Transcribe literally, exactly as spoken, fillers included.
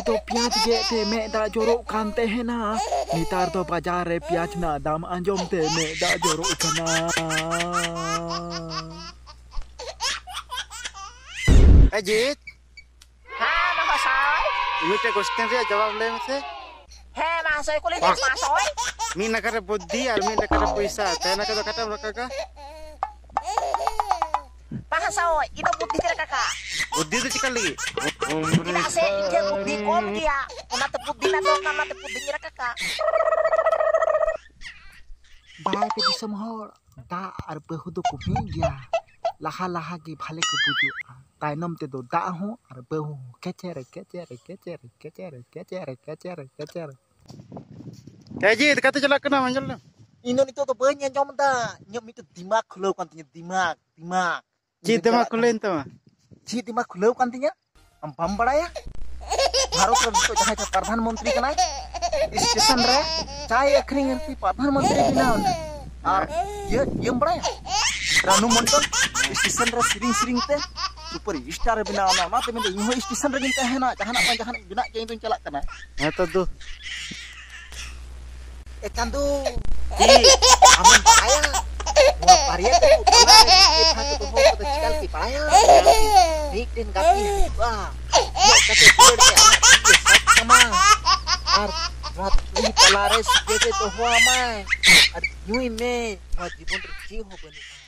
तो प्याज गे थे में दा जोरो कांते है ना नितार तो बाजार रे प्याज ना दाम अंजोम ते में दा जोरो कना अजीत हाँ महाशय मिटे क्वेश्चन रे जवाब ले मसे है महाशय कुली देख महाशय मी नकर बुद्धि और मी नकर पैसा तेना के कटम रखा महाशय itu buddhi tidak kakak बुद्धि तो चिकन लगी tidak se dia buddhi kom dia una te buddhi na to kana te buddhi nya kakak बाय के दिसम हर दा आर बहु दो को गया लाहा लाहा के भाले के बुजु ताइनम ते दो दा हो आर बहु केचेरे केचेरे केचेरे केचेरे केचेरे केचेरे केचेरे अजीत कते चला कना मंजल ino nito to banyak jom da nyok itu dimak khulau kan tinya dimak dimak जी दिमाग खुलेन तो जी दिमाग खुlau kan tinya am pam badaya Bharat रे तो जहां का प्रधानमंत्री कना स्टेशन रे चाय अखरिंग एमपी प्रधानमंत्री बिना और ये ये बड़ा रानू मंडल स्टेशन रे सिरिंग सिरिंग ते सुपर स्टार बिना ना ना ते में इहो स्टेशन रे गिनते है ना जहां ना जहां बिना के तो चला कना है तो दो ए चंदू जी हमन पाया वो पारिया तो बना ये था तो हो तो चिकल की पाया नीक दिन गाती वाह ये कते पेड़ के ये सब समा और रात्रि पलारे सिके तो हुआ मैं और यूं ही में जीवन रे जी हो बनी